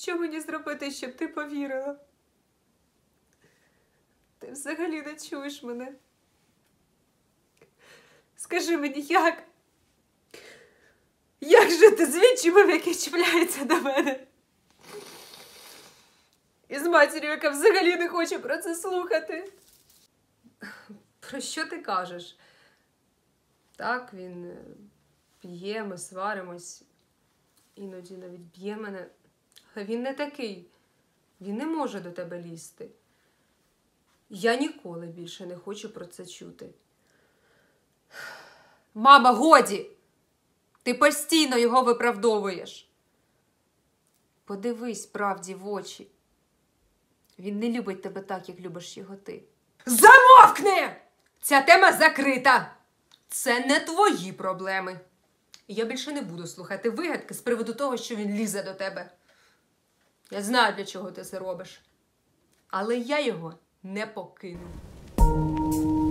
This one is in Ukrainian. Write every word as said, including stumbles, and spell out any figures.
Що мені зробити, щоб ти повірила? Ти взагалі не чуєш мене. Скажи мені, як? Як жити з відчимом, який чіпляється до мене? І з матір'ю, яка взагалі не хоче про це слухати? Про що ти кажеш? Так, він п'є, ми сваримось, іноді навіть б'є мене. Але він не такий. Він не може до тебе лізти. Я ніколи більше не хочу про це чути. Мама, годі! Ти постійно його виправдовуєш. Подивись правді в очі. Він не любить тебе так, як любиш його ти. Замовкни! Ця тема закрита. Це не твої проблеми. Я більше не буду слухати вигадки з приводу того, що він лізе до тебе. Я знаю, для чого ти це робиш. Але я його не покину.